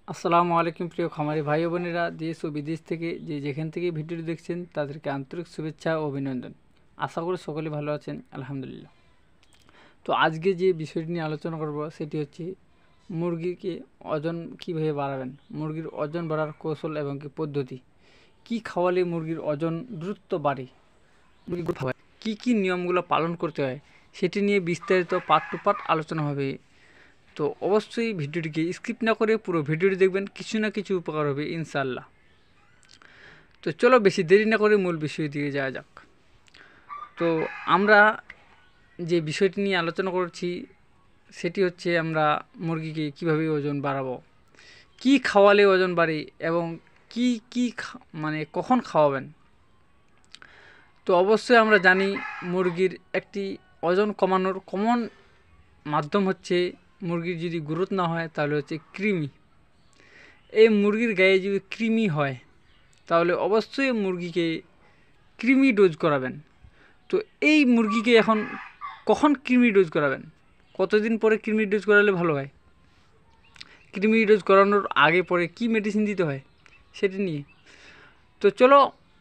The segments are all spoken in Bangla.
আসসালামু আলাইকুম প্রিয় খামারি ভাই ও বোনেরা, দেশ ও বিদেশ থেকে যে যেখান থেকে ভিডিওটি দেখছেন তাদেরকে আন্তরিক শুভেচ্ছা ও অভিনন্দন। আশা করি সকলে ভালো আছেন, আলহামদুলিল্লাহ। তো আজকে যে বিষয়টি নিয়ে আলোচনা করব সেটি হচ্ছে মুরগিকে ওজন কীভাবে বাড়াবেন, মুরগির ওজন বাড়ার কৌশল এবং কি পদ্ধতি, কি খাওয়ালে মুরগির ওজন দ্রুত বাড়ে, মুরগি কী কী নিয়মগুলো পালন করতে হয় সেটি নিয়ে বিস্তারিত পার্ট টু পার্ট আলোচনা হবে। তো অবশ্যই ভিডিওটিকে স্কিপ না করে পুরো ভিডিওটি দেখবেন, কিছু না কিছু উপকার হবে ইনশাআল্লাহ। তো চলো বেশি দেরি না করে মূল বিষয়ের দিকে যাওয়া যাক। তো আমরা যে বিষয়টি নিয়ে আলোচনা করছি সেটি হচ্ছে আমরা মুরগিকে কীভাবে ওজন বাড়াবো, কি খাওয়ালে ওজন বাড়ে এবং কি মানে কখন খাওয়াবেন। তো অবশ্যই আমরা জানি মুরগির একটি ওজন কমানোর কমন মাধ্যম হচ্ছে, মুরগির যদি গ্রোথ না হয় তাহলে হচ্ছে কৃমি। এই মুরগির গায়ে যদি কৃমি হয় তাহলে অবশ্যই মুরগিকে কৃমি ডোজ করাবেন। তো এই মুরগিকে এখন কখন কৃমি ডোজ করাবেন, কতদিন পরে কৃমি ডোজ করালে ভালো হয়, কৃমি ডোজ করানোর আগে পরে কি মেডিসিন দিতে হয় সেটি নিয়ে। তো চলো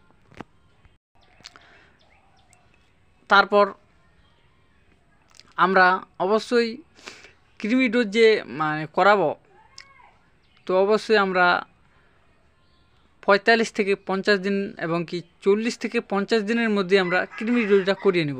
তারপর আমরা অবশ্যই কৃমি ডোজ যে করাবো, তো অবশ্যই আমরা 45 থেকে 50 দিন এবং কি 40 থেকে 50 দিনের মধ্যে আমরা কৃমি ডোজটা করিয়ে নেব।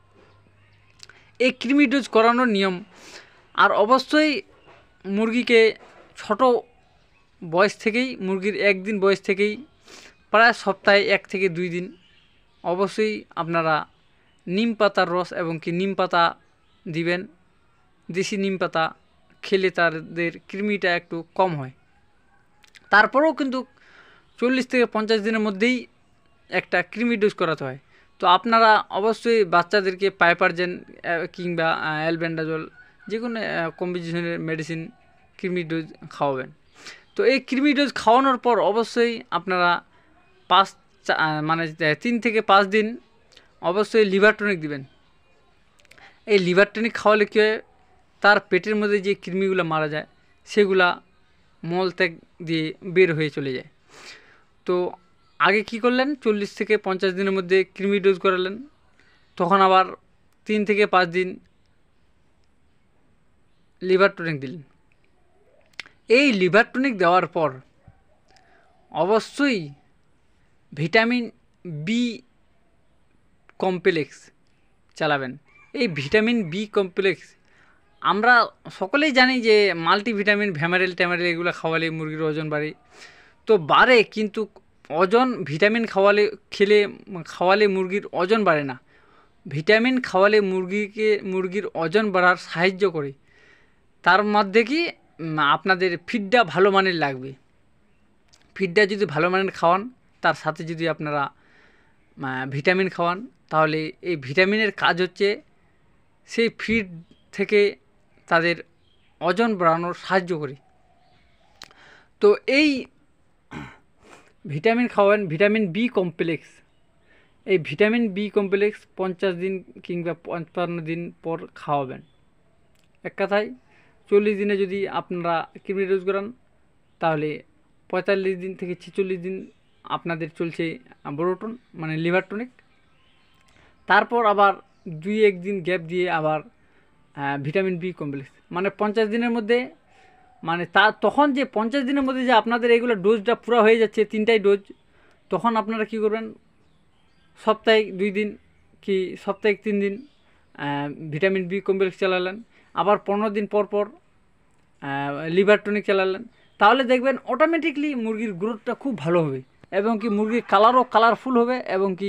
এই কৃমি ডোজ করানোর নিয়ম, আর অবশ্যই মুরগিকে ছোট বয়স থেকেই, মুরগির একদিন বয়স থেকেই প্রায় সপ্তাহে 1 থেকে 2 দিন অবশ্যই আপনারা নিম পাতার রস এবং কি নিম পাতা দিবেন। দেশি নিম পাতা খেলে তাদের কৃমিটা একটু কম হয়। তারপরেও কিন্তু 40 থেকে 50 দিনের মধ্যেই একটা কৃমি ডোজ করাতে হয়। তো আপনারা অবশ্যই বাচ্চাদেরকে পাইপারজেন কিংবা অ্যালবেন্ডাজল যে কোনো কম্বিনেশনের মেডিসিন কৃমি ডোজ খাওয়াবেন। তো এই কৃমি ডোজ খাওয়ানোর পর অবশ্যই আপনারা 3 থেকে 5 দিন অবশ্যই লিভার টনিক দিবেন। এই লিভার টনিক খাওয়ালে কী হয়, তার পেটের মধ্যে যে কৃমিগুলো মারা যায় সেগুলা মলত্যাগ দিয়ে বের হয়ে চলে যায়। তো আগে কি করলেন, 40 থেকে 50 দিনের মধ্যে কৃমি ডোজ করালেন, তখন আবার 3 থেকে 5 দিন লিভার টনিক দিলেন। এই লিভার টনিক দেওয়ার পর অবশ্যই ভিটামিন বি কমপ্লেক্স চালাবেন। এই ভিটামিন বি কমপ্লেক্স আমরা সকলেই জানি যে মাল্টিভিটামিন, ভ্যামারেল ট্যামারেল এগুলো খাওয়ালে মুরগির ওজন বাড়ে। তো বাড়ে, কিন্তু ওজন ভিটামিন খাওয়ালে মুরগির ওজন বাড়ে না। ভিটামিন খাওয়ালে মুরগির ওজন বাড়ার সাহায্য করে। তার মধ্যে কি আপনাদের ফিডটা ভালো মানের লাগবে। ফিডটা যদি ভালো মানের খাওয়ান, তার সাথে যদি আপনারা ভিটামিন খাওয়ান, তাহলে এই ভিটামিনের কাজ হচ্ছে সেই ফিড থেকে তাদের ওজন বাড়ানোর সাহায্য করে। তো এই ভিটামিন খাওয়ান, ভিটামিন বি কমপ্লেক্স। এই ভিটামিন বি কমপ্লেক্স 50 দিন কিংবা 55 দিন পর খাওয়াবেন। এক কথায় 40 দিনে যদি আপনারা কৃমি ডোজ করান, তাহলে 45 দিন থেকে 46 দিন আপনাদের চলছে বোরোটন মানে লিভার টনিক। তারপর আবার 2-1 দিন গ্যাপ দিয়ে আবার ভিটামিন বি কমপ্লেক্স, মানে 50 দিনের মধ্যে, মানে তখন যে 50 দিনের মধ্যে যে আপনাদের এগুলো ডোজটা পুরো হয়ে যাচ্ছে, 3টাই ডোজ, তখন আপনারা কী করবেন, সপ্তাহে 2 দিন কি সপ্তাহে 3 দিন ভিটামিন বি কমপ্লেক্স চালালেন, আবার 15 দিন পর পর লিভার টনিক চালালেন। তাহলে দেখবেন অটোমেটিকলি মুরগির গ্রোথটা খুব ভালো হবে এবং কি মুরগির কালারও কালারফুল হবে এবং কি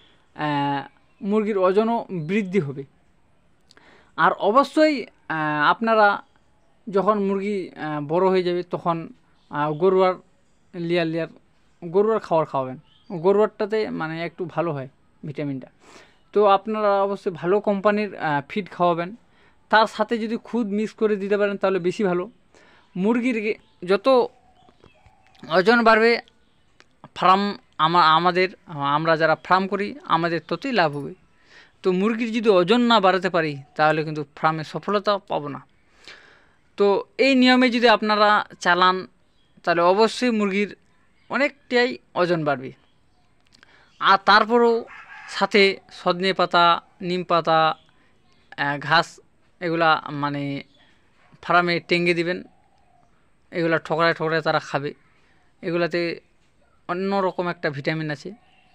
মুরগির ওজনও বৃদ্ধি হবে। আর অবশ্যই আপনারা যখন মুরগি বড় হয়ে যাবে তখন গরুয়ার গরুয়ার খাওয়াবেন। গরুয়ারটাতে মানে একটু ভালো হয় ভিটামিনটা। তো আপনারা অবশ্যই ভালো কোম্পানির ফিড খাওয়াবেন, তার সাথে যদি খুদ মিক্স করে দিতে পারেন তাহলে বেশি ভালো। মুরগির যত ওজন বাড়বে, আমরা যারা ফার্ম করি আমাদের ততই লাভ হবে। তো মুরগির যদি ওজন না বাড়াতে পারি তাহলে কিন্তু ফার্মে সফলতা পাবো না। তো এই নিয়মে যদি আপনারা চালান তাহলে অবশ্যই মুরগির অনেকটাই ওজন বাড়বে। আর তারপরেও সাথে সজনে পাতা, নিম পাতা, ঘাস এগুলা মানে ফার্মে টেঙ্গে দিবেন, এগুলা ঠোকরায় ঠোকরায় তারা খাবে। এগুলাতে অন্যরকম একটা ভিটামিন আছে।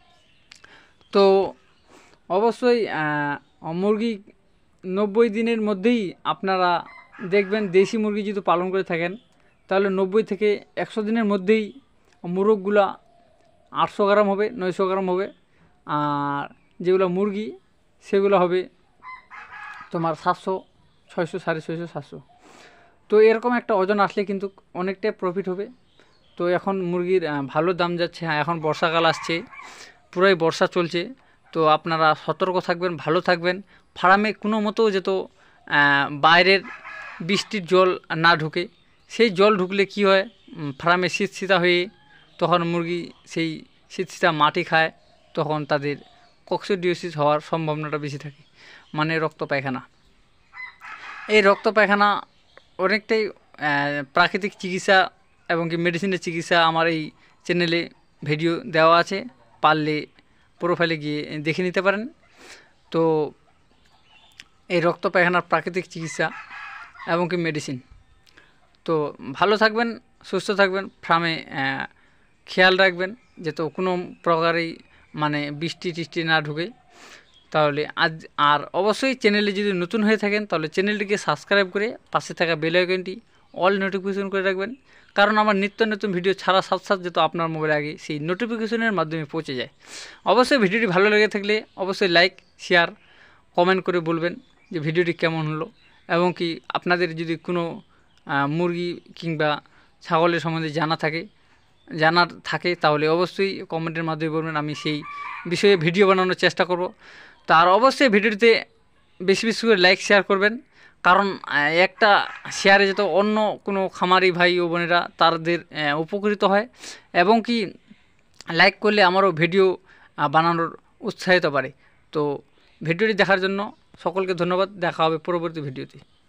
তো অবশ্যই মুরগি 90 দিনের মধ্যেই আপনারা দেখবেন, দেশি মুরগি যদি পালন করে থাকেন তাহলে 90 থেকে 100 দিনের মধ্যেই মোরগগুলা 800 গ্রাম হবে, 900 গ্রাম হবে। আর যেগুলো মুরগি সেগুলো হবে তোমার 700, 600, 650, 700। তো এরকম একটা ওজন আসলে কিন্তু অনেকটাই প্রফিট হবে। তো এখন মুরগির ভালো দাম যাচ্ছে। হ্যাঁ, এখন বর্ষাকাল আসছে, পুরোই বর্ষা চলছে। তো আপনারা সতর্ক থাকবেন, ভালো থাকবেন। ফার্মে কোনো মতো যেত বাইরের বৃষ্টির জল না ঢুকে। সেই জল ঢুকলে কি হয়, ফার্মে শীতশীতা হয়ে তখন মুরগি সেই শীতশীতা মাটি খায়, তখন তাদের কক্সিডিওসিস হওয়ার সম্ভাবনাটা বেশি থাকে, মানে রক্ত পায়খানা। এই রক্ত পায়খানা অনেকটাই প্রাকৃতিক চিকিৎসা এবং কি মেডিসিনের চিকিৎসা আমার এই চ্যানেলে ভিডিও দেওয়া আছে, পারলে প্রোফাইলে গিয়ে দেখে নিতে পারেন। তো এই রক্ত পায়খানার প্রাকৃতিক চিকিৎসা এবং কি মেডিসিন। তো ভালো থাকবেন, সুস্থ থাকবেন, ফার্মে খেয়াল রাখবেন যাতে কোনো প্রকারেই মানে বৃষ্টি টিষ্টি না ঢুকে। তাহলে আজ আর অবশ্যই চ্যানেলে যদি নতুন হয়ে থাকেন তাহলে চ্যানেলটিকে সাবস্ক্রাইব করে পাশে থাকা বেল আইকনটি অল নোটিফিকেশন করে রাখবেন, কারণ আমার নিত্য নতুন ভিডিও ছাড়া সাথে সাথে যেহেতু আপনার মোবাইলে আগে সেই নোটিফিকেশনের মাধ্যমে পৌঁছে যায়। অবশ্যই ভিডিওটি ভালো লেগে থাকলে অবশ্যই লাইক, শেয়ার, কমেন্ট করে বলবেন যে ভিডিওটি কেমন হলো, এবং কি আপনাদের যদি কোনো মুরগি কিংবা ছাগলের সম্বন্ধে জানার থাকে তাহলে অবশ্যই কমেন্টের মাধ্যমে বলবেন, আমি সেই বিষয়ে ভিডিও বানানোর চেষ্টা করব। তার অবশ্যই ভিডিওটিতে বেশি বেশি করে লাইক শেয়ার করবেন, কারণ একটা শেয়ারে যত অন্য কোনো খামারি ভাই ও বোনেরা তাদের উপকৃত হয়, এবং কি লাইক করলে আমারও ভিডিও বানানোর উৎসাহিত পারে। তো ভিডিওটি দেখার জন্য সকলকে ধন্যবাদ। দেখা হবে পরবর্তী ভিডিওতে।